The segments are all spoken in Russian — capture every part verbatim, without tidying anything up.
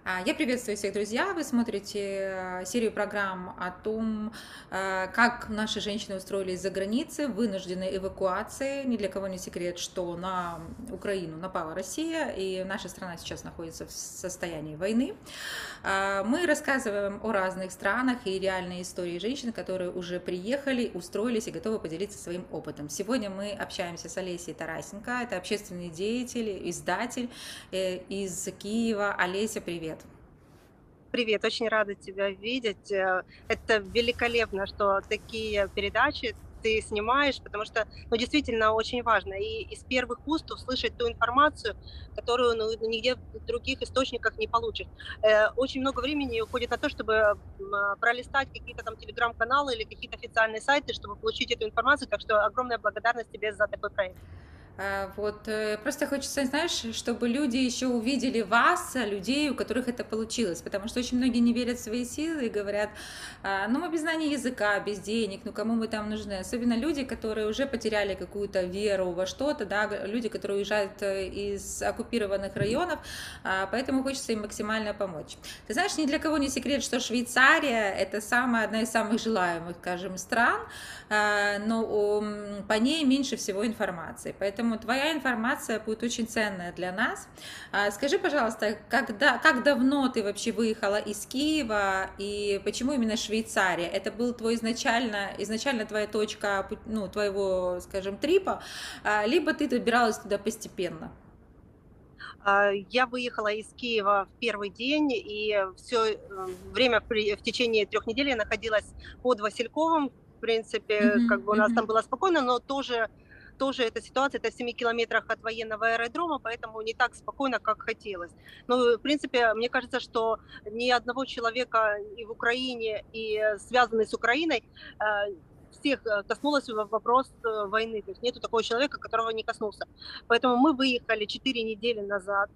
А, Я приветствую всех, друзья! Вы смотрите э, серию программ о том, э, как наши женщины устроились за границей, вынужденной эвакуации. Ни для кого не секрет, что на Украину напала Россия, и наша страна сейчас находится в состоянии войны. А, Мы рассказываем о разных странах и реальные истории женщин, которые уже приехали, устроились и готовы поделиться своим опытом. Сегодня мы общаемся с Олесей Тарасенко, это общественный деятель, издатель э, из Киева. Олеся, привет! Привет, очень рада тебя видеть. Э, Это великолепно, что такие передачи ты снимаешь, потому что, ну, действительно очень важно и из первых уст услышать ту информацию, которую, ну, нигде в других источниках не получишь. Э, Очень много времени уходит на то, чтобы м, а, пролистать какие-то там телеграм-каналы или какие-то официальные сайты, чтобы получить эту информацию. Так что огромная благодарность тебе за такой проект. А, Вот, э, просто хочется, знаешь, чтобы люди еще увидели вас, а, людей, у которых это получилось, потому что очень многие не верят в свои силы и говорят, а, ну мы без знания языка, без денег, ну кому мы там нужны, особенно люди, которые уже потеряли какую-то веру во что-то, да, г- люди, которые уезжают э, из оккупированных районов, а, поэтому хочется им максимально помочь. Ты знаешь, ни для кого не секрет, что Швейцария — это самая, одна из самых желаемых, скажем, стран, а, но м, по ней меньше всего информации. Поэтому твоя информация будет очень ценная для нас. А, Скажи, пожалуйста, когда, как давно ты вообще выехала из Киева и почему именно Швейцария? Это был твой изначально, изначально твоя точка, пу- ну, твоего, скажем, трипа, а, либо ты добиралась туда постепенно? А, Я выехала из Киева в первый день, и все время при в течение трех недель я находилась под Васильковым. В принципе, Мгм, как бы у нас там мгм. было спокойно, но тоже тоже эта ситуация, это в семи километрах от военного аэродрома, поэтому не так спокойно, как хотелось. Ну, в принципе, мне кажется, что ни одного человека и в Украине, и э, связанный с Украиной, э, всех э, коснулась в вопрос э, войны. То есть нету такого человека, которого не коснулся. Поэтому мы выехали четыре недели назад,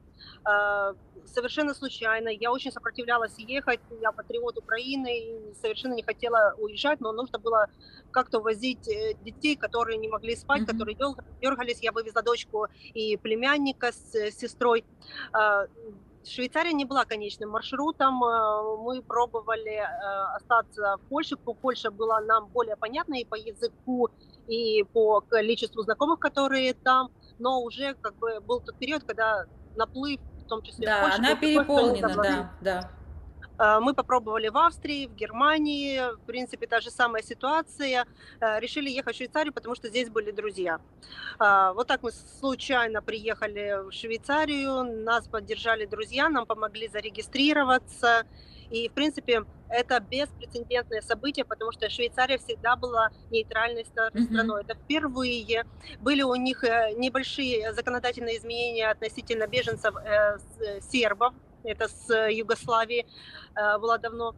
а, совершенно случайно. Я очень сопротивлялась ехать, я патриот Украины, и совершенно не хотела уезжать, но нужно было как-то возить э, детей, которые не могли спать, Мгм. которые дёл- дергались. Я вывезла дочку и племянника с э, сестрой. А, Швейцария не была конечным маршрутом. а, Мы пробовали э, остаться в Польше. По- Польша была нам более понятна и по языку, и по количеству знакомых, которые там, но уже как бы был тот период, когда наплыв, в том числе в Да, Польше, она был такой, что не переполнена, согласны. да, да. А, Мы попробовали в Австрии, в Германии, в принципе, та же самая ситуация. Э, Решили ехать в Швейцарию, потому что здесь были друзья. А, Вот так мы случайно приехали в Швейцарию, нас поддержали друзья, нам помогли зарегистрироваться. И, в принципе, это беспрецедентное событие, потому что Швейцария всегда была нейтральной ста- Мгм. страной. Это впервые. Были у них э, небольшие законодательные изменения относительно беженцев э, с- э, сербов, это с э, Югославии, э, было давно.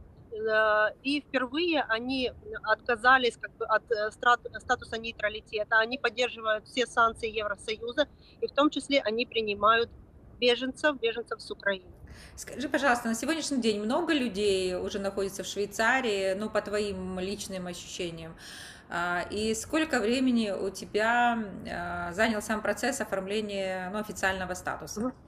Э, И впервые они отказались как бы от э, страт- статуса нейтралитета, они поддерживают все санкции Евросоюза, и в том числе они принимают беженцев, беженцев с Украины. Скажи, пожалуйста, на сегодняшний день много людей уже находится в Швейцарии, ну, по твоим личным ощущениям? А, И сколько времени у тебя а, занял сам процесс оформления, ну, официального статуса? Мгм.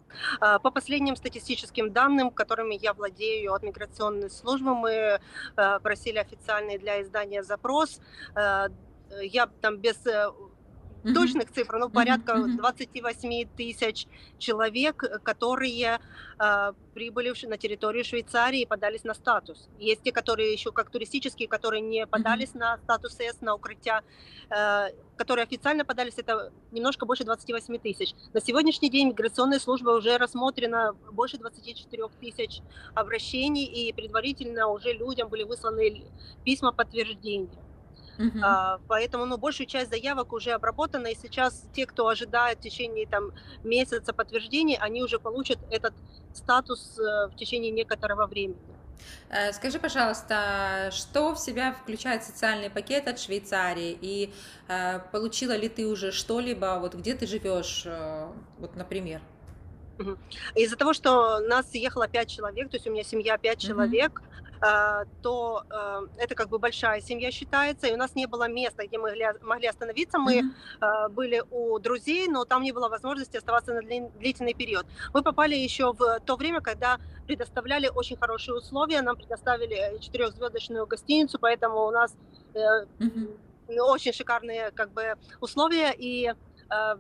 А, По последним статистическим данным, которыми я владею от миграционной службы, мы э, просили официальный для издания запрос. Э, Я там без э, Мгм. точных цифр, ну, Мгм. порядка Мгм. двадцати восьми тысяч человек, э, которые а, прибыли в Ш- на территорию Швейцарии и подались на статус. Есть те, которые еще как туристические, которые не Мгм. подались на статус С, на укрытия, э, которые официально подались, это немножко больше двадцати восьми тысяч. На сегодняшний день миграционная служба уже рассмотрена больше двадцати четырёх тысяч обращений, и предварительно уже людям были высланы письма подтверждения. Мгм. А, поэтому, ну, большую часть заявок уже обработана, и сейчас те, кто ожидает в течение там месяца подтверждений, они уже получат этот статус э, в течение некоторого времени. Э, Скажи, пожалуйста, что в себя включает социальный пакет от Швейцарии? И э, получила ли ты уже что-либо, вот где ты живешь, э, вот, например? Мгм. Из-за того, что нас ехало пять человек, то есть у меня семья пять Мгм. человек, э, то э, это как бы большая семья считается, и у нас не было места, где мы гля- могли остановиться. Мы Мгм. э, были у друзей, но там не было возможности оставаться на длин- длительный период. Мы попали еще в то время, когда предоставляли очень хорошие условия, нам предоставили четырехзвездочную гостиницу, поэтому у нас э, Мгм. ну, очень шикарные как бы условия, и э,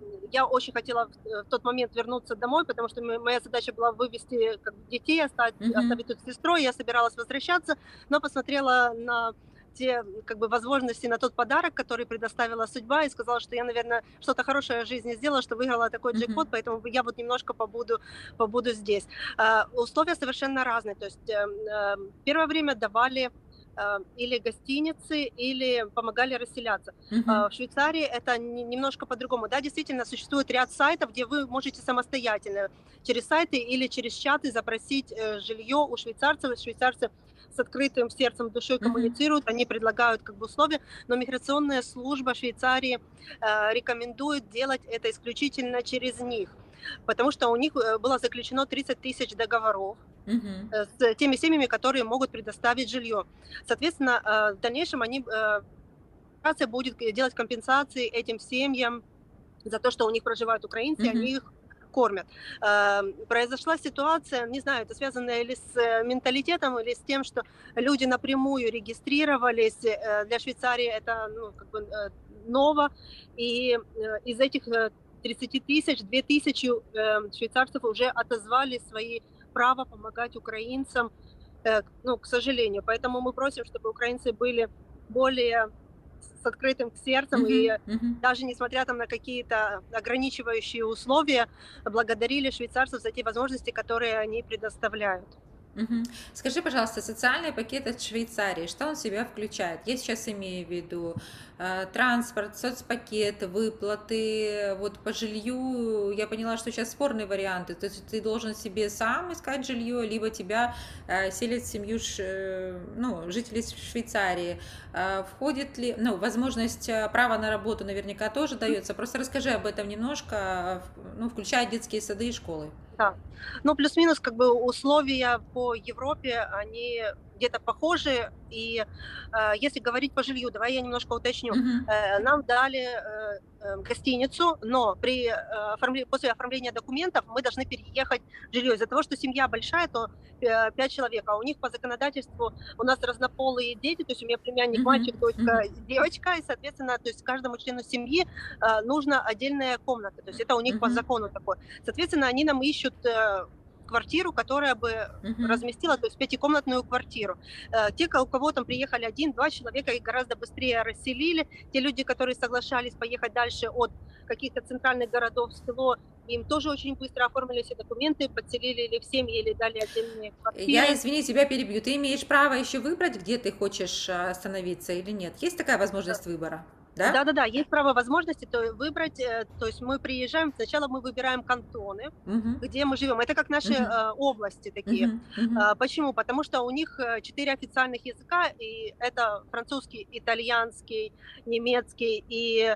я очень хотела в, э, в тот момент вернуться домой, потому что м- моя задача была вывести как бы, детей, оставить, Мгм. оставить тут с сестрой, я собиралась возвращаться, но посмотрела на те как бы возможности, на тот подарок, который предоставила судьба, и сказала, что я, наверное, что-то хорошее в жизни сделала, что выиграла такой Мгм. джекпот, поэтому я вот немножко побуду, побуду здесь. Э, условия совершенно разные, то есть э, э, первое время давали э, или гостиницы, или помогали расселяться. Мгм. Э, В Швейцарии это не- немножко по-другому. Да, действительно, существует ряд сайтов, где вы можете самостоятельно через сайты или через чаты запросить э, жилье у швейцарцев. Швейцарцы с открытым сердцем, душой Мгм. коммуницируют, они предлагают как бы условия, но миграционная служба Швейцарии э, рекомендует делать это исключительно через них, потому что у них э, было заключено тридцать тысяч договоров Мгм. э, с теми семьями, которые могут предоставить жилье. Соответственно, э, в дальнейшем они э, администрация будет делать компенсации этим семьям за то, что у них проживают украинцы, и Мгм. они их кормят. Э, Произошла ситуация, не знаю, это связано или с э, менталитетом, или с тем, что люди напрямую регистрировались. Э, Для Швейцарии это ну, как бы э, ново, и э, из этих э, тридцати тысяч, две тысячи э, швейцарцев уже отозвали свои права помогать украинцам, э, ну, к сожалению. Поэтому мы просим, чтобы украинцы были более с открытым сердцем и Мгм. Мгм. даже несмотря там на какие-то ограничивающие условия, благодарили швейцарцев за те возможности, которые они предоставляют. Мгм. Скажи, пожалуйста, социальный пакет от Швейцарии, что он в себя включает? Я сейчас имею в виду э, транспорт, соцпакет, выплаты. Вот по жилью я поняла, что сейчас спорные варианты. То есть ты должен себе сам искать жилье, либо тебя э, селят в семью ш- э, ну, жителей Швейцарии. Э, входит ли, ну, возможность э, права на работу наверняка тоже дается. Просто расскажи об этом немножко, э, в- ну, включая детские сады и школы. Да. Ну, плюс-минус, как бы условия по Европе, они где-то похожи. И э, если говорить по жилью, давай я немножко уточню. Мгм. Э, нам дали э, э, гостиницу, но при, э, оформле- после оформления документов мы должны переехать в жилье. Из-за того, что семья большая, то э, пять человек, а у них по законодательству у нас разнополые дети, то есть у меня племянник Мгм. мальчик, дочка, Мгм. девочка, и, соответственно, то есть каждому члену семьи э, нужна отдельная комната, то есть это у них по Мгм. закону такое. Соответственно, они нам ищут э, квартиру, которая бы Мгм. разместила, то есть пятикомнатную квартиру. Э, Те, у кого там приехали один-два человека, их гораздо быстрее расселили. Те люди, которые соглашались поехать дальше от каких-то центральных городов в село, им тоже очень быстро оформили все документы, подселили или в семьи, или дали отдельные Я, квартиры. извини, тебя перебью. Ты имеешь право еще выбрать, где ты хочешь а, остановиться или нет? Есть такая возможность выбора? Да? Да-да-да, есть право возможности то выбрать, э, то есть мы приезжаем, сначала мы выбираем кантоны, Мгм. где мы живем. Это как наши Мгм. э, области такие. Мгм. Мгм. А, Почему? Потому что у них э, четыре официальных языка, и это французский, итальянский, немецкий и,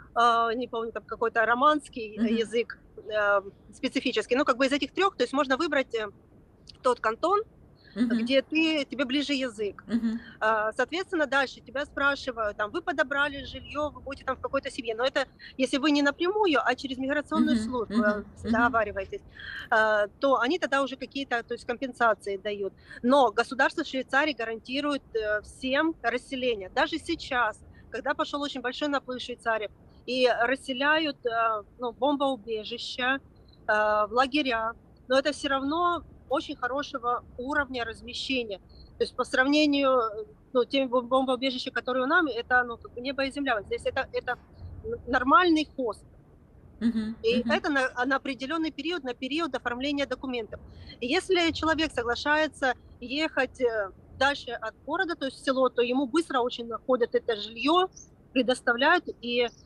э, не помню, там какой-то романский Мгм. язык э, специфический. Ну, как бы из этих трех, то есть можно выбрать э, тот кантон, Мгм. где ты, тебе ближе язык. Мгм. А, Соответственно, дальше тебя спрашивают, там, вы подобрали жилье, вы будете там в какой-то семье. Но это, если вы не напрямую, а через миграционную Мгм. службу э, Мгм. Мгм. договариваетесь, а, то они тогда уже какие-то, то есть компенсации дают. Но государство Швейцарии гарантирует э, всем расселение. Даже сейчас, когда пошел очень большой наплыв в Швейцарии, и расселяют э, ну, бомбоубежища, э, в лагеря, но это все равно очень хорошего уровня размещения. То есть по сравнению э, ну, теми бомбоубежищами, которые у нас, это ну, как бы небо и земля. Вот здесь это, это нормальный хост. Мгм. И Мгм. это на, на определенный период, на период оформления документов. И если человек соглашается ехать э, дальше от города, то есть в село, то ему быстро очень находят это жилье, предоставляют, и э,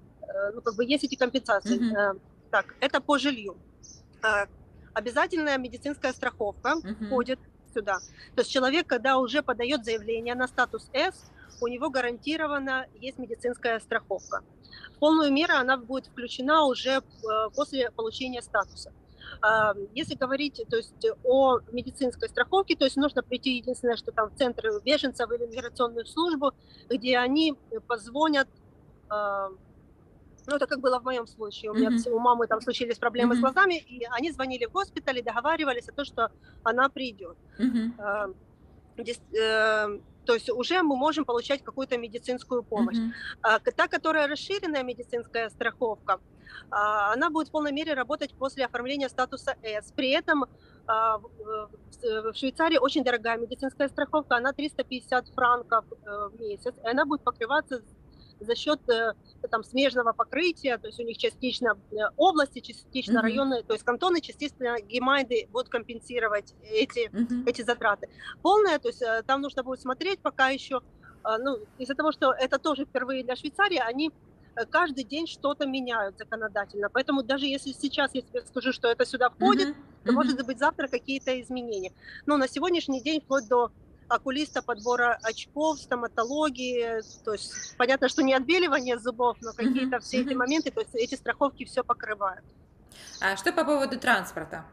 ну, как бы есть эти компенсации. Мгм. Э, Так, это по жилью. Э, Обязательная медицинская страховка Мгм. входит сюда. То есть человек, когда уже подает заявление на статус С, у него гарантированно есть медицинская страховка. В полную меру она будет включена уже э, после получения статуса. А, Если говорить, то есть, о медицинской страховке, то есть нужно прийти, единственное, что там в центр беженцев или в миграционную службу, где они позвонят, а, ну, это как было в моем случае. У меня Мгм. у мамы там случились проблемы с Мгм. глазами, и они звонили в госпиталь и договаривались о том, что она придет. Мгм. А, дес- э, То есть уже мы можем получать какую-то медицинскую помощь. Мгм. А, к- Та, которая расширенная медицинская страховка, а, она будет в полной мере работать после оформления статуса С. При этом а, в в- в Швейцарии очень дорогая медицинская страховка, она триста пятьдесят франков э, в месяц, и она будет покрываться за счет э, там смежного покрытия, то есть у них частично э, области, частично Мгм. районы, то есть кантоны, частично гемайды будут компенсировать эти, Мгм. эти затраты. Полная, то есть э, там нужно будет смотреть пока еще, э, ну, из-за того, что это тоже впервые для Швейцарии, они э, каждый день что-то меняют законодательно. Поэтому даже если сейчас я тебе скажу, что это сюда входит, Мгм. то Мгм. может быть завтра какие-то изменения. Но на сегодняшний день вплоть до окулиста, подбора очков, стоматологии, то есть понятно, что не отбеливание зубов, но Мгм. какие-то все эти Мгм. моменты, то есть эти страховки все покрывают. А что по поводу транспорта?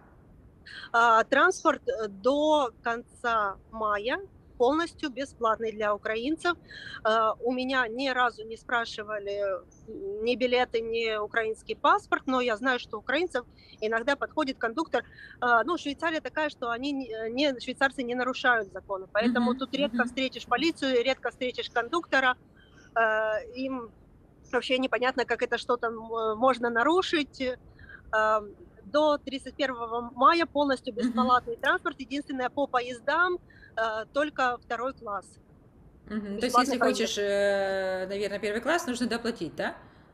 А, транспорт э, до конца мая полностью бесплатный для украинцев. А, У меня ни разу не спрашивали ни билеты, ни украинский паспорт, но я знаю, что украинцев иногда подходит кондуктор. А, Ну, Швейцария такая, что они не, не- швейцарцы не нарушают законы, поэтому Мгм. тут редко Мгм. встретишь полицию, редко встретишь кондуктора. А, Им вообще непонятно, как это что-то м, можно нарушить. А, До тридцать первого мая полностью Мгм. бесплатный транспорт. Единственное, по поездам э, только второй класс. Мгм. То есть, Бесплатный если проезд. хочешь, э, наверное, первый класс, нужно доплатить, да?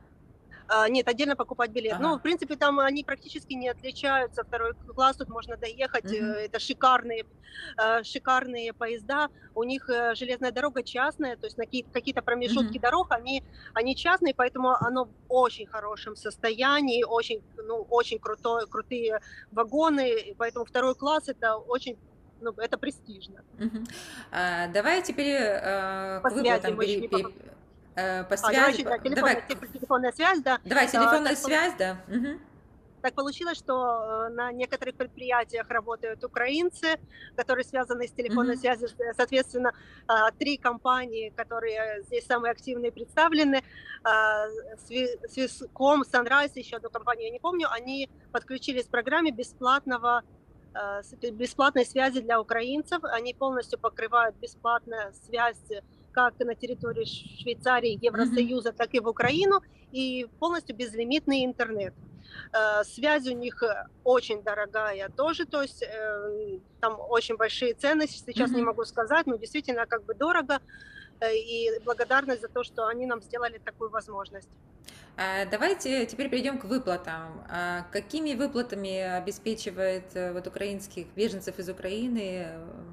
А, Нет, отдельно покупать билет. Ага. Ну, в принципе, там они практически не отличаются. Второй класс, тут можно доехать. э, Мгм. Это шикарные, э, шикарные поезда. У них э, железная дорога частная, то есть на какие- какие-то Мгм. промежутки дорог, они, они частные, поэтому оно в очень хорошем состоянии, очень, ну, очень крутой, крутые вагоны, и поэтому второй класс это очень, ну, это престижно. Мгм. А, давай теперь э, По к связи выплатам мы еще пере- не по... пере- э, по А, давай связи. еще, по- да, Давай, телефонная, к- телефонная связь, да. давай А, телефонная Так, связь, да. Мгм. Так получилось, что э, на некоторых предприятиях работают украинцы, которые связаны с телефонной Мгм. связью. Э, Соответственно, а, три компании, которые здесь самые активные представлены, а, Сви- Swisscom, Sunrise, еще одну компанию я не помню, они подключились к программе бесплатного э, с- бесплатной связи для украинцев. Они полностью покрывают бесплатную связь как на территории Швейцарии, Мгм. Евросоюза, так и в Украину, и полностью безлимитный интернет. Э, Связь у них э, очень дорогая тоже, то есть э, там очень большие цены, сейчас не Мгм. могу сказать, но действительно как бы дорого, э, и благодарность за то, что они нам сделали такую возможность. А, давайте теперь перейдем к выплатам. А какими выплатами обеспечивает э, вот украинских беженцев из Украины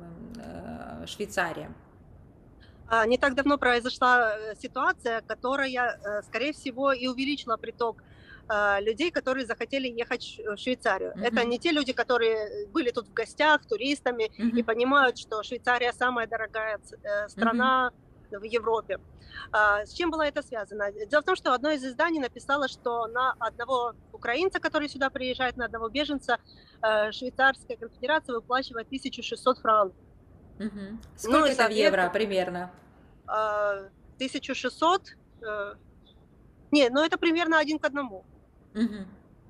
э, Швейцария? А, Не так давно произошла э, ситуация, которая, э, скорее всего, и увеличила приток э, людей, которые захотели ехать в Ш- в Швейцарию. Это Мгм. не те люди, которые были тут в гостях, туристами, и Мгм. понимают, что Швейцария самая дорогая ц- э, Мгм. страна в Европе. А, С чем было это связано? Дело в том, что одно из изданий написало, что на одного украинца, который сюда приезжает, на одного беженца, э, Швейцарская конфедерация выплачивает тысячу шестьсот франков. Мгм. Ну Сколько и, это в евро соответственно, примерно? а, тысяча шестьсот, э, не, ну это примерно один к одному. Мгм.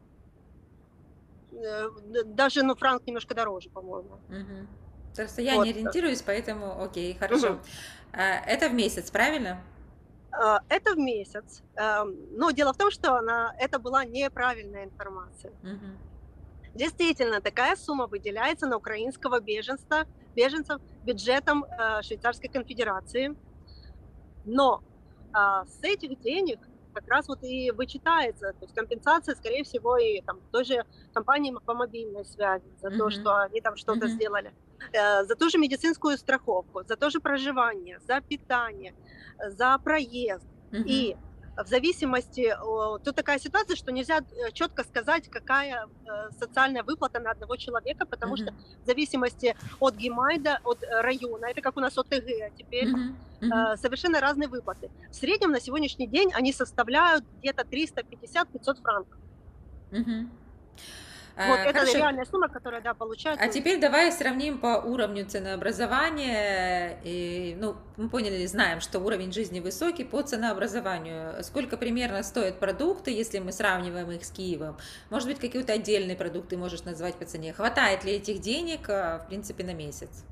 Э, д- Даже, ну, франк немножко дороже, по-моему. Мгм. Просто я Вот. не ориентируюсь, поэтому окей, хорошо. Мгм. А, это в месяц, правильно? А, Это в месяц. Эм, Но дело в том, что она, это была неправильная информация. Мгм. Действительно, такая сумма выделяется на украинского беженца, беженцев бюджетом э, Швейцарской конфедерации. Но а, с этих денег как раз вот и вычитается, то есть компенсация, скорее всего, и там той же компании по мобильной связи за то, Мгм. что они там что-то Мгм. сделали, э, за ту же медицинскую страховку, за то же проживание, за питание, э, за проезд. Мгм. И в зависимости, о, тут такая ситуация, что нельзя э, четко сказать, какая э, социальная выплата на одного человека, потому что Мгм. в зависимости от гемайда, от э, района, это как у нас ОТГ теперь, Мгм. Мгм. э, совершенно разные выплаты. В среднем на сегодняшний день они составляют где-то триста пятьдесят - пятьсот франков. Мгм. Вот А, это Хорошо. реальная сумма, которая, да, А получается. теперь давай сравним по уровню ценообразования. И, ну, мы поняли, знаем, что уровень жизни высокий по ценообразованию. Сколько примерно стоят продукты, если мы сравниваем их с Киевом? Может быть, какие-то отдельные продукты можешь назвать по цене? Хватает ли этих денег, а, в принципе, на месяц?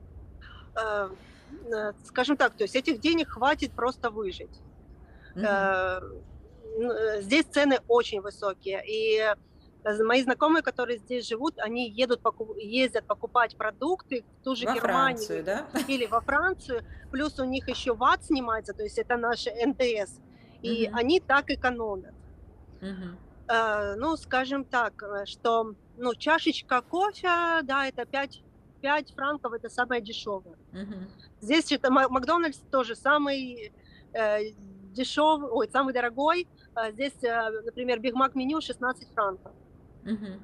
Э, э, Скажем так, то есть этих денег хватит просто выжить. Мгм. Э, н- э, Здесь цены очень высокие, и э, мои знакомые, которые здесь живут, они едут, поку- ездят покупать продукты в ту же Во Францию, Германию да? или во Францию, плюс у них еще ват снимается, то есть это наш эн тэ эс, и Мгм. они так экономят. Мгм. Э, Ну, скажем так, э, что ну, чашечка кофе, да, это пять пять франков, это самое дешевое. Мгм. Здесь это Ма- Макдональдс тоже самый э, дешевый, ой, самый дорогой. А здесь, э, например, Биг Мак меню шестнадцать франков. Мгм.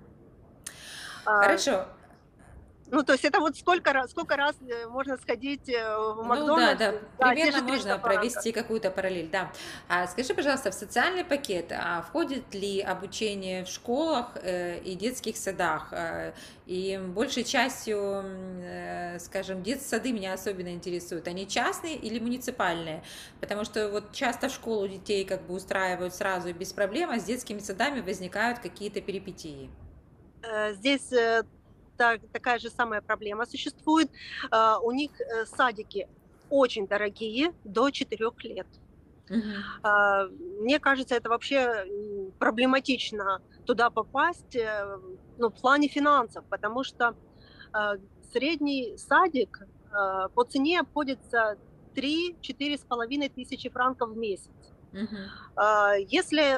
А, Хорошо. ну, то есть это вот сколько раз, сколько раз э, можно сходить э, в Ну да, Макдональдс, да, да, те примерно же триста можно франков. провести какую-то параллель, да. А скажи, пожалуйста, в социальный пакет а, входит ли обучение в школах э, и детских садах? Э, и большей частью, м, э, скажем, детсады меня особенно интересуют. Они частные или муниципальные? Потому что вот часто в школу детей как бы устраивают сразу и без проблем, а с детскими садами возникают какие-то перипетии. Э, Здесь э, так, такая же самая проблема существует. А, У них э, садики очень дорогие, до четырех лет. Мгм. А, Мне кажется, это вообще м, проблематично туда попасть, э, ну, в плане финансов, потому что а, средний садик а, по цене обходится три-четыре с половиной тысячи франков в месяц. Мгм. А, Если,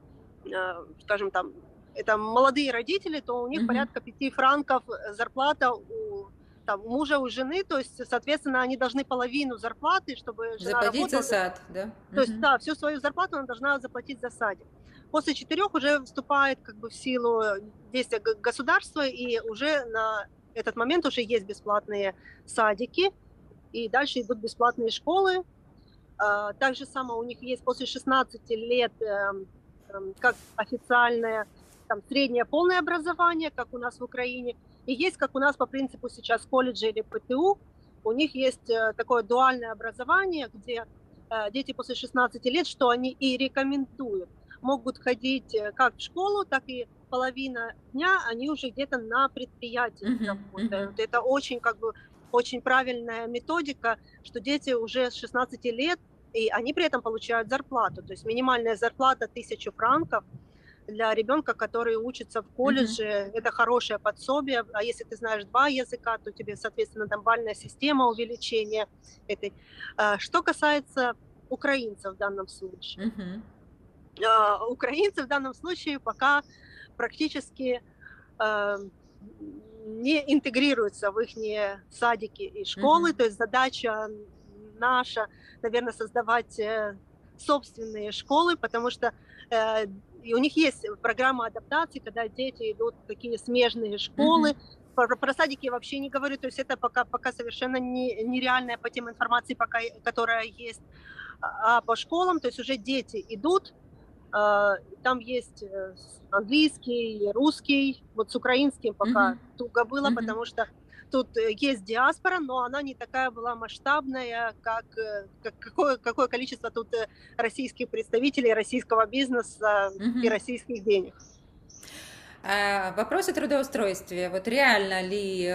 а, скажем, там, это молодые родители, то у них Мгм. порядка пяти франков зарплата у, там, у мужа, у жены, то есть, соответственно, они должны половину зарплаты, чтобы жена Заплатить за работала, сад, да? то есть, Мгм. да, всю свою зарплату она должна заплатить за садик. После четырех уже вступает как бы в силу действия государства, и уже на этот момент уже есть бесплатные садики, и дальше идут бесплатные школы. А, Так же само у них есть после шестнадцати лет эм, эм, как официальное там, среднее полное образование, как у нас в Украине, и есть, как у нас по принципу сейчас колледжи или пэ тэ у, у них есть э, такое дуальное образование, где э, дети после шестнадцати лет, что они и рекомендуют, могут ходить э, как в школу, так и половина дня они уже где-то на предприятиях Мгм. Мгм. работают. Это очень как бы очень правильная методика, что дети уже с шестнадцати лет, и они при этом получают зарплату. То есть минимальная зарплата тысяча франков для ребенка, который учится в Мгм. колледже, это хорошее подсобие. А если ты знаешь два языка, то тебе, соответственно, там бальная система увеличения этой. А, Что касается украинцев в данном случае. Мгм. А, Украинцы в данном случае пока практически э, не интегрируются в их садики и школы. Мгм. То есть задача наша, наверное, создавать э, собственные школы, потому что э, и у них есть программа адаптации, когда дети идут в такие смежные Мгм. школы. Про, про садики я вообще не говорю, то есть это пока, пока совершенно не, нереальная по тем информации, пока, которая есть. А а по школам, то есть уже дети идут, а, там есть э, английский, русский. Вот с украинским пока Мгм. туго было, Мгм. потому что тут э, есть диаспора, но она не такая была масштабная, как, э, как какое, какое количество тут э, российских представителей, российского бизнеса и Мгм. российских денег. А, вопрос о трудоустройстве. Вот реально ли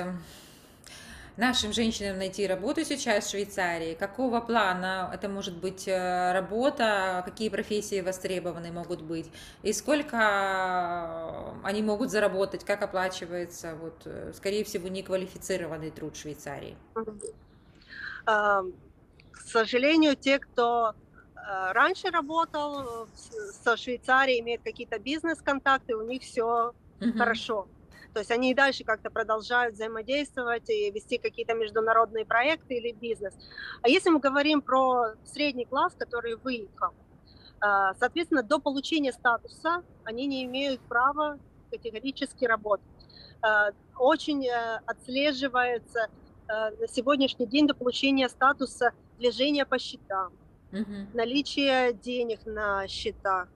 нашим женщинам найти работу сейчас в Швейцарии? Какого плана это может быть э, работа? Какие профессии востребованы могут быть? И сколько э, они могут заработать? Как оплачивается? Вот, э, скорее всего, неквалифицированный труд в Швейцарии. Мгм. А, К сожалению, те, кто э, раньше работал э, с- со Швейцарией, имеет какие-то бизнес-контакты, у них все Мгм. хорошо. То есть они и дальше как-то продолжают взаимодействовать и вести какие-то международные проекты или бизнес. А если мы говорим про средний класс, который выехал, э, соответственно, до получения статуса они не имеют права категорически работать. Э, Очень э, отслеживается э, на сегодняшний день до получения статуса движение по счетам, Мгм. наличие денег на счетах.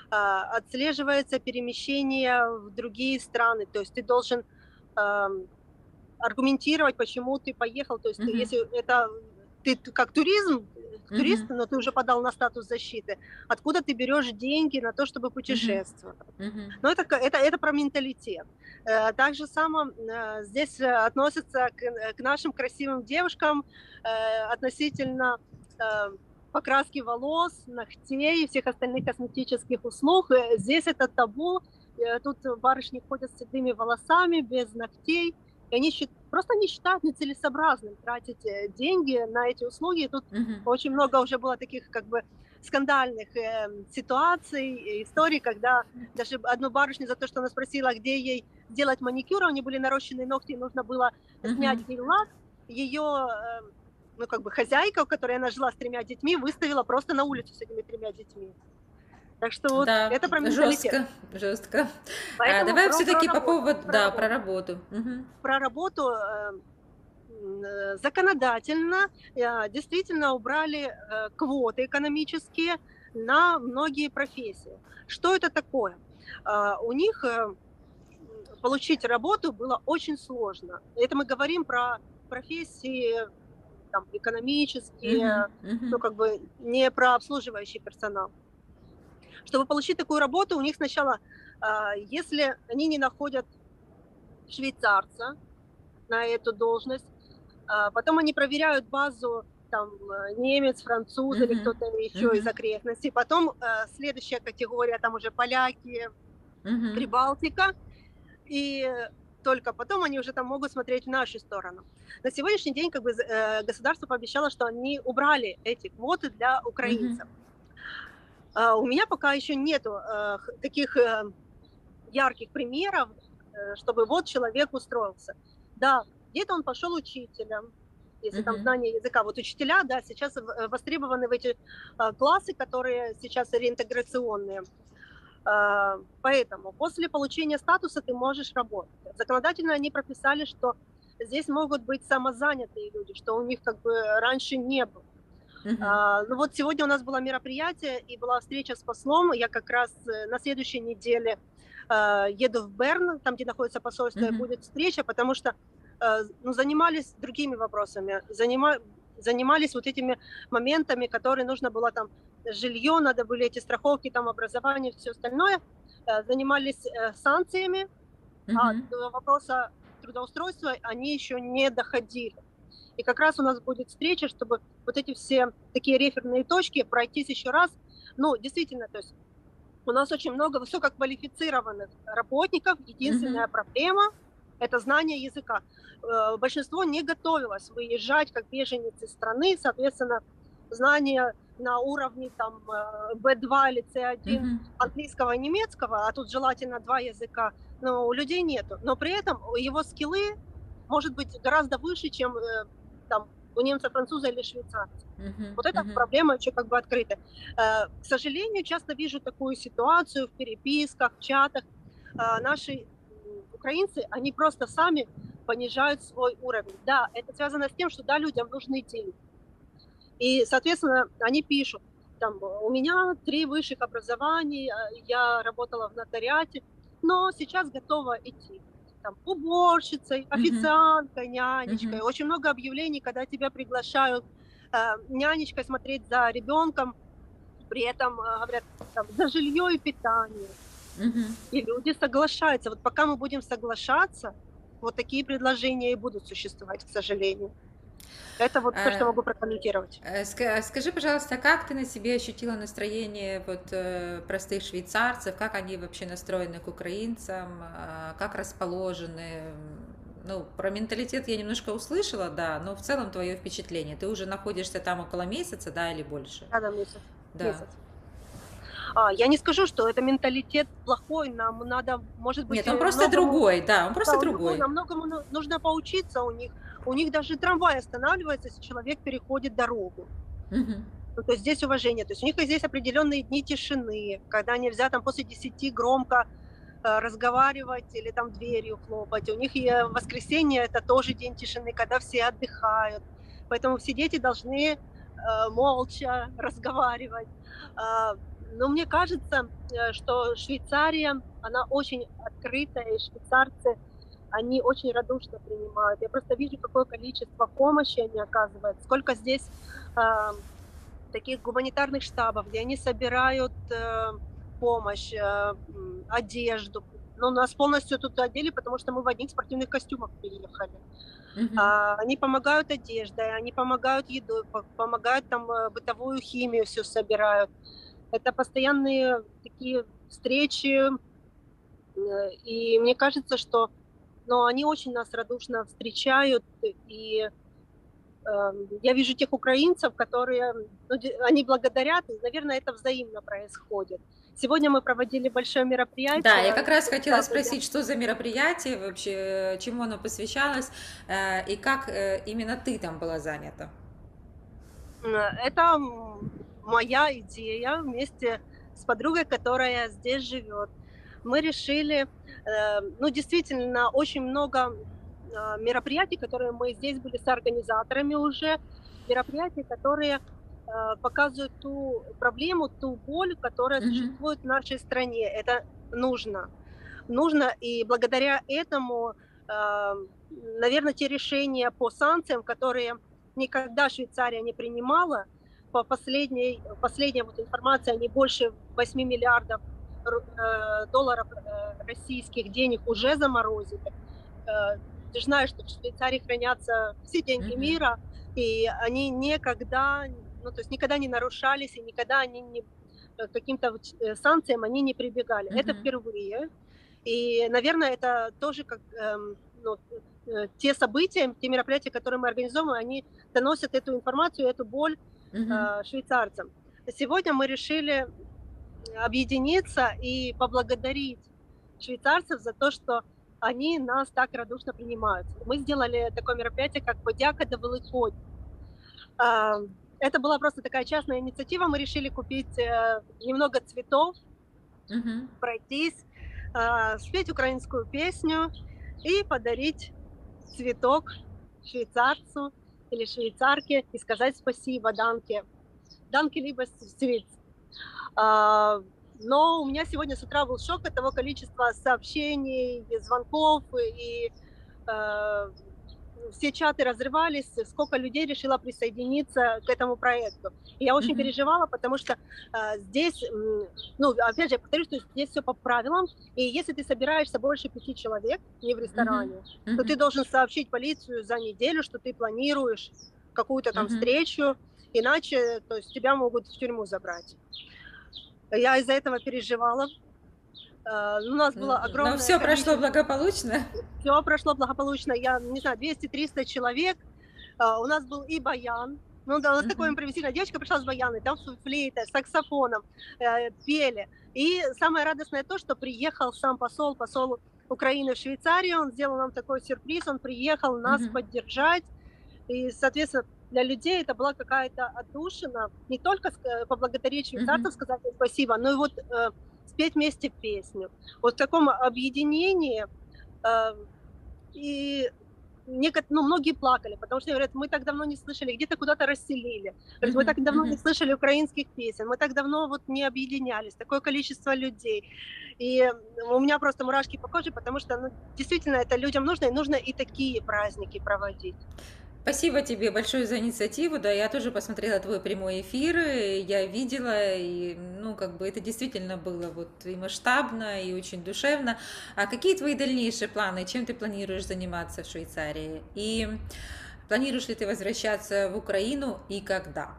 а, отслеживается перемещение в другие страны. То есть ты должен ам, аргументировать, почему ты поехал. То есть Мгм. если это ты т- как туризм, э, турист, Мгм. но ты уже подал на статус защиты, откуда ты берешь деньги на то, чтобы Мгм. путешествовать? Мгм. Но это, ка- это, это про менталитет. Э, Так же само э, здесь э, относится к, э, к нашим красивым девушкам э, относительно э, покраски волос, ногтей и всех остальных косметических услуг. Э, Здесь это табу. Э, Тут барышни ходят с седыми волосами, без ногтей. И они счит- просто не считают нецелесообразным тратить э, деньги на эти услуги. И тут Мгм. очень много уже было таких как бы скандальных э, ситуаций, э, историй, когда даже одну барышню за то, что она спросила, где ей сделать маникюр, у нее были нарощенные ногти, нужно было снять Мгм. гель-лак. Ее, э, ну, как бы хозяйка, у которой она жила с тремя детьми, выставила просто на улицу с этими тремя детьми. Так что вот Да, это про менталитет. жестко, жестко. А, Поэтому давай про, про все-таки по работу. поводу, Про да, про работу. работу. Мгм. Про работу э, м, э, законодательно э, действительно убрали э, квоты экономические на многие профессии. Что это такое? А, У них э, получить работу было очень сложно. Это мы говорим про профессии там, Мгм. экономические, ну, Мгм. как бы не про обслуживающий персонал. Чтобы получить такую работу, у них сначала, а, если они не находят швейцарца на эту должность, а, потом они проверяют базу, там, э, немец, француз или Мгм. кто-то еще из Мгм. окрестностей. Потом э, следующая категория, там уже поляки, Мгм. Прибалтика. И только потом они уже там могут смотреть в нашу сторону. На сегодняшний день как бы э, государство пообещало, что они убрали эти квоты для Мгм. украинцев. А у меня пока еще нету э, х- таких э, ярких примеров, э, чтобы вот человек устроился. Да, где-то он пошел учителем, если там Мгм. знание языка. Вот учителя, да, сейчас в- э, востребованы в эти э, классы, которые сейчас реинтеграционные. А, Поэтому после получения статуса ты можешь работать. Законодательно они прописали, что здесь могут быть самозанятые люди, что у них как бы раньше не было. Мгм. А, Ну вот сегодня у нас было мероприятие и была встреча с послом. Я как раз э, на следующей неделе э, еду в Берн, там, где находится посольство, и Мгм. будет встреча, потому что э, ну, занимались другими вопросами, занима... занимались вот этими моментами, которые нужно было там жилье, надо были эти страховки, там образование, все остальное. Э, Занимались э, санкциями, а Мгм. до вопроса трудоустройства они еще не доходили. И как раз у нас будет встреча, чтобы вот эти все такие реферные точки пройтись еще раз. Ну, действительно, то есть у нас очень много высококвалифицированных работников. Мгм. Единственная проблема – это знание языка. Э, Большинство не готовилось выезжать как беженец из страны, соответственно, знание на уровне там э, бэ два или цэ один Мгм. английского и немецкого, а тут желательно два языка, но у людей нету. Но при этом его скиллы может быть гораздо выше, чем э, там у немца, француза или швейцарца. Мгм. Вот эта Мгм. проблема еще как бы открыта. Э, К сожалению, часто вижу такую ситуацию в переписках, в чатах. Э, Наши м, украинцы, они просто сами понижают свой уровень. Да, это связано с тем, что да, людям нужны деньги. И, соответственно, они пишут, там, у меня три высших образования, я работала в нотариате, но сейчас готова идти. Там, уборщицей, Мгм. официанткой, нянечкой. Мгм. Очень много объявлений, когда тебя приглашают э, нянечкой смотреть за ребенком, при этом э, говорят там, за жилье и питание. Мгм. И люди соглашаются. Вот пока мы будем соглашаться, вот такие предложения и будут существовать, к сожалению. Это вот то, что А, могу прокомментировать. э, ска- Скажи, пожалуйста, как ты на себе ощутила настроение вот э, простых швейцарцев, как они вообще настроены к украинцам, а, как расположены? Ну, про менталитет я немножко услышала, да, но в целом твое впечатление. Ты уже находишься там около месяца, да, или больше? Да, да, месяц. Да. Месяц. А, я не скажу, что это менталитет плохой, нам надо, может быть, Нет, он э, просто многому, другой, да, он да, просто у него, другой. на многому ну- нужно поучиться у них. У них даже трамвай останавливается, если человек переходит дорогу. Мгм. Ну, то есть здесь уважение. То есть у них есть определенные дни тишины, когда нельзя там после десяти громко э, разговаривать или там дверью хлопать. У них и воскресенье – это тоже день тишины, когда все отдыхают. Поэтому все дети должны э, молча разговаривать. А, но мне кажется, э, что Швейцария, она очень открытая, и швейцарцы, они очень радушно принимают. Я просто вижу, какое количество помощи они оказывают, сколько здесь а, таких гуманитарных штабов, где они собирают э, помощь, э, м, одежду. Но нас полностью тут одели, потому что мы в одних спортивных костюмах приехали. Мгм. А, они помогают одеждой, они помогают едой, по- помогают там э, бытовую химию все собирают. Это постоянные такие встречи, э, и мне кажется, что, но они очень нас радушно встречают, и Эм, я вижу тех украинцев, которые, ну, де- они благодарят, и, наверное, это взаимно происходит. Сегодня мы проводили большое Да, я мероприятие. как раз хотела Самое. спросить, что за мероприятие вообще, чему оно посвящалось, э, и как э, именно ты там была занята. М, Это м, моя идея вместе с подругой, которая здесь живет. Мы решили, э, ну, действительно, очень много а, мероприятий, которые мы здесь были с организаторами уже, мероприятий, которые э, показывают ту проблему, ту боль, которая Мгм. существует в нашей стране. Это нужно. Нужно, и благодаря этому, наверное, те решения по санкциям, которые никогда Швейцария не принимала, по последней, последней вот информации, они больше восьми миллиардов э, долларов э, российских денег уже заморозили. Э, Ты же знаешь, что в Швейцарии хранятся все деньги Мгм. мира, и они никогда, ну, то есть никогда не нарушались, и никогда они не, э, к каким-то вот, э, санкциям они не прибегали. Это Мгм. впервые. И, наверное, это тоже как эм, ну, э, те события, те мероприятия, которые мы организовываем, они доносят эту информацию, эту боль Мгм. э, швейцарцам. Сегодня мы решили объединиться и поблагодарить швейцарцев за то, что они нас так радушно принимают. Мы сделали такое мероприятие, как «Подяка до Великодня». А, Это была просто такая частная инициатива. Мы решили купить э, немного цветов, Мгм. пройтись, а, спеть украинскую песню и подарить цветок швейцарцу или швейцарке и сказать спасибо, данке. Данке либо свиц. А, Но у меня сегодня с утра был шок от того количества сообщений, звонков и э, все чаты разрывались, сколько людей решило присоединиться к этому проекту. И я очень Мгм. переживала, потому что э, здесь, ну, опять же, я повторюсь, что здесь все по правилам, и если ты собираешься больше пяти человек, не в Мгм. ресторане, то ты Мгм. должен сообщить полицию за неделю, что ты планируешь какую-то там Мгм. встречу, иначе, то есть тебя могут в тюрьму забрать. Я из-за этого переживала. Э, У нас было Но огромное все прошло количество, благополучно. все прошло благополучно. Я не знаю, двести-триста человек. А, У нас был и баян. Ну да, у нас такое Мгм. импровизированная девочка пришла с баяной, там с флейтой, с саксофоном, э, пели. И самое радостное то, что приехал сам посол, посол Украины в Швейцарию, он сделал нам такой сюрприз, он приехал нас Мгм. поддержать. И, соответственно, для людей это была какая-то отдушина. Не только ска- поблагодарить Мгм. швейцарцев, сказать им спасибо, но и вот э, спеть вместе песню. Вот в таком объединении э, и некот- ну, многие плакали, потому что говорят, мы так давно не слышали, где-то куда-то расселили. Говорят, мы Мгм. так давно не Мгм. слышали украинских песен, мы так давно вот не объединялись, такое количество людей. И у меня просто мурашки по коже, потому что ну, действительно это людям нужно, и нужно и такие праздники проводить. Спасибо тебе большое за инициативу. Да, я тоже посмотрела твой прямой эфир, и я видела, и, ну, как бы это действительно было вот и масштабно, и очень душевно. А какие твои дальнейшие планы? Чем ты планируешь заниматься в Швейцарии? И планируешь ли ты возвращаться в Украину и когда?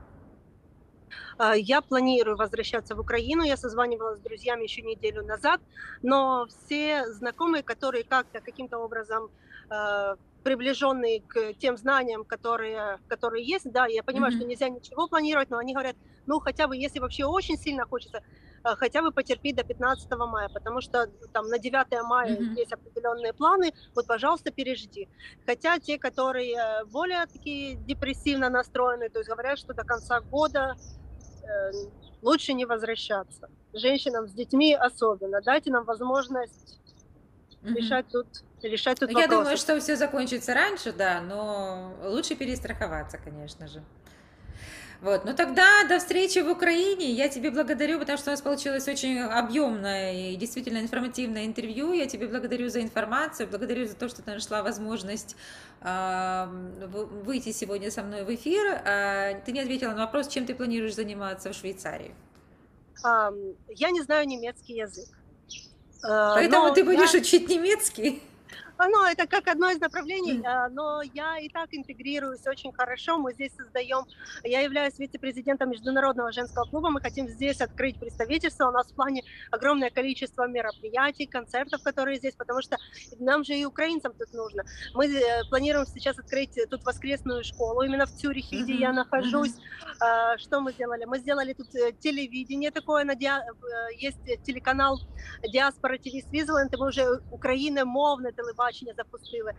А, Я планирую возвращаться в Украину. Я созванивалась с друзьями еще неделю назад, но все знакомые, которые как-то каким-то образом э, приближенные к тем знаниям, которые, которые есть, да, я понимаю, что Мгм. нельзя ничего планировать, но они говорят, ну хотя бы, если вообще очень сильно хочется, э, хотя бы потерпи до пятнадцатого мая, потому что там на девятое мая Мгм. есть определенные планы, вот, пожалуйста, пережди. Хотя те, которые более такие депрессивно настроены, то есть говорят, что до конца года э, лучше не возвращаться. Женщинам с детьми особенно. Дайте нам возможность Мгм. решать тут, решать тут Я думаю, вопросы. что все закончится раньше, да, но лучше перестраховаться, конечно же. Вот, ну тогда до встречи в Украине. Я тебе благодарю, потому что у нас получилось очень объемное и действительно информативное интервью. Я тебе благодарю за информацию, благодарю за то, что ты нашла возможность а, в- выйти сегодня со мной в эфир. А, Ты не ответила на вопрос, чем ты планируешь заниматься в Швейцарии. Ам, Я не знаю немецкий язык, э, Поэтому но ты я будешь учить немецкий. Оно это как одно из направлений, а, но я и так интегрируюсь очень хорошо. Мы здесь создаем, я являюсь вице-президентом Международного женского клуба, мы хотим здесь открыть представительство, у нас в плане огромное количество мероприятий, концертов, которые здесь, потому что нам же и украинцам тут нужно. Мы э, планируем сейчас открыть тут воскресную школу, именно в Цюрихе, где я Мгм, нахожусь. мгм, А, Что мы сделали? Мы сделали тут э, телевидение такое, на диа- э, есть телеканал Діаспора ТВ Свізленд, ми вже україномовне телебачення запустили.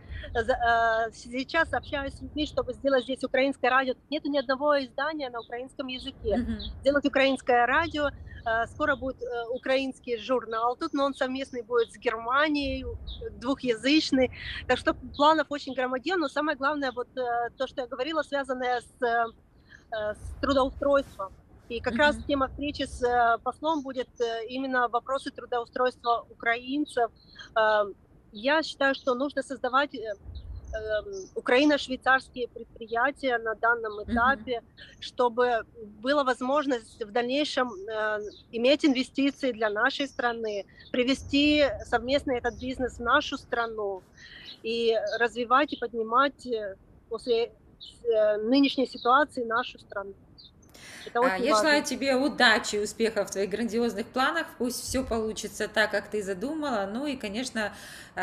Сейчас общаюсь с людьми, чтобы сделать здесь украинское радио. Нет ни одного издания на украинском языке. мгм. Сделать украинское радио. Скоро будет украинский журнал тут, но он совместный будет с Германией, двухязычный. Так что планов очень громадье, но самое главное, вот то, что я говорила, связанное с с трудоустройством. И как раз Мгм. тема встречи с э, послом будет э, именно вопросы трудоустройства украинцев. Э, Я считаю, что нужно создавать э, эм, украино-швейцарские предприятия на данном Мгм. этапе, чтобы была возможность в дальнейшем э, иметь инвестиции для нашей страны, привести совместно этот бизнес в нашу страну и развивать и поднимать э, после э, нынешней ситуации нашу страну. Это А, очень Я желаю важно. тебе удачи и успехов в твоих грандиозных планах. Пусть все получится так, как ты задумала. Ну и, конечно,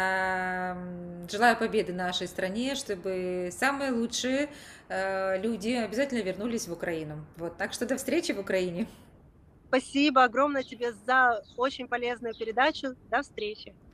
ам, желаю победы нашей стране, чтобы самые лучшие э, люди обязательно вернулись в Украину. Вот, так что до встречи в Украине. Спасибо огромное тебе за очень полезную передачу. До встречи.